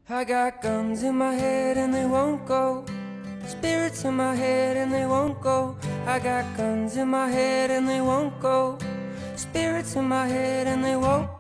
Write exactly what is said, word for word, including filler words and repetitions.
I got guns in my head and they won't go. Spirits in my head and they won't go. I got guns in my head and they won't go. Spirits in my head and they won't